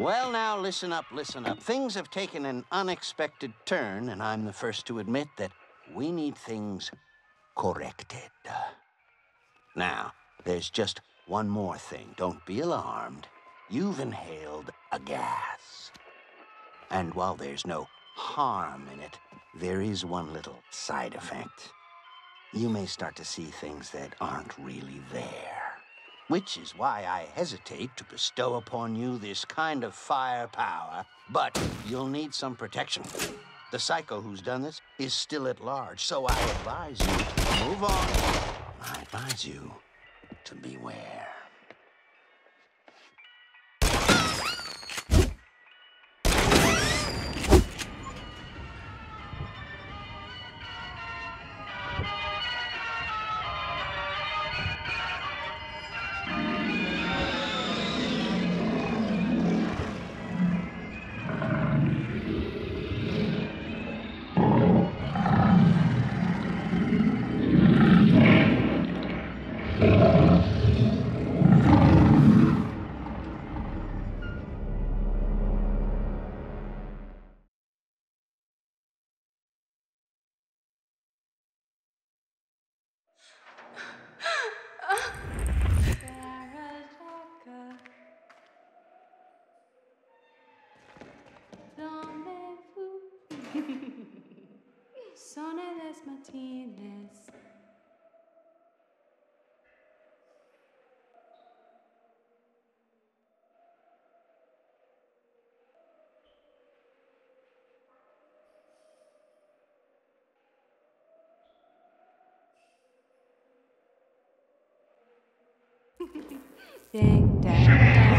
Well, now, listen up, listen up. Things have taken an unexpected turn, and I'm the first to admit that we need things corrected. Now, there's just one more thing. Don't be alarmed. You've inhaled a gas. And while there's no harm in it, there is one little side effect. You may start to see things that aren't really there. Which is why I hesitate to bestow upon you this kind of firepower, but you'll need some protection. The psycho who's done this is still at large, so I advise you to move on. I advise you to beware. Son de Martinez. Ding, dang, dang.